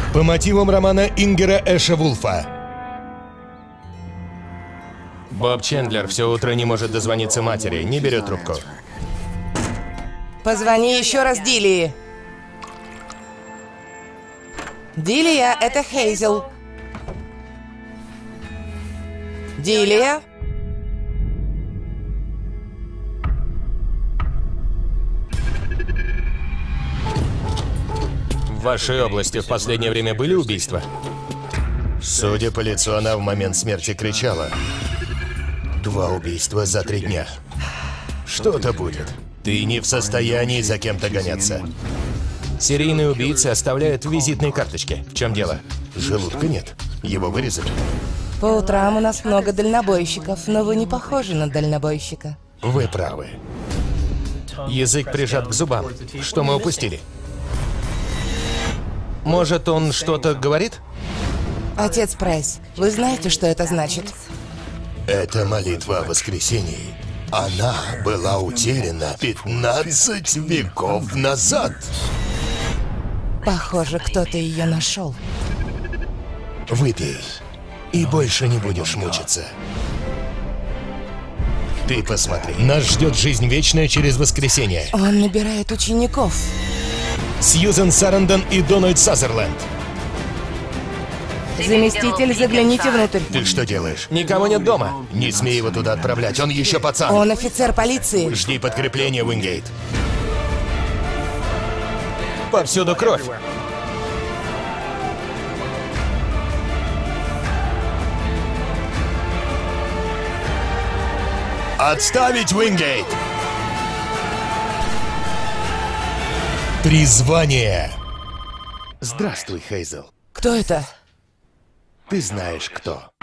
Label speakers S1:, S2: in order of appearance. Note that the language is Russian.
S1: По мотивам романа Ингера Эша Вулфа.
S2: Боб Чендлер все утро не может дозвониться матери, не берет трубку.
S3: Позвони еще раз Дилии. Дилия, это Хейзел. Дилия?
S2: В вашей области в последнее время были убийства?
S1: Судя по лицу, она в момент смерти кричала. 2 убийства за 3 дня. Что-то будет. Ты не в состоянии за кем-то гоняться.
S2: Серийные убийцы оставляют визитные карточки. В чем дело?
S1: Желудка нет. Его вырезали.
S3: По утрам у нас много дальнобойщиков, но вы не похожи на дальнобойщика.
S1: Вы правы.
S2: Язык прижат к зубам. Что мы упустили? Может, он что-то говорит?
S3: Отец Прайс, вы знаете, что это значит?
S1: Это молитва о воскресении. Она была утеряна 15 веков назад.
S3: Похоже, кто-то ее нашел.
S1: Выпей, и больше не будешь мучиться. Ты посмотри. Нас ждет жизнь вечная через воскресенье.
S3: Он набирает учеников.
S1: Сьюзен Сарандон и Дональд Сазерленд.
S3: Заместитель, загляните внутрь.
S1: Ты что делаешь?
S2: Никого нет дома.
S1: Не смей его туда отправлять, он еще пацан.
S3: Он офицер полиции.
S1: Жди подкрепления, Уингейт.
S2: Повсюду кровь.
S1: Отставить, Уингейт! Призвание. Здравствуй, Хейзел.
S3: Кто это?
S1: Ты знаешь, кто.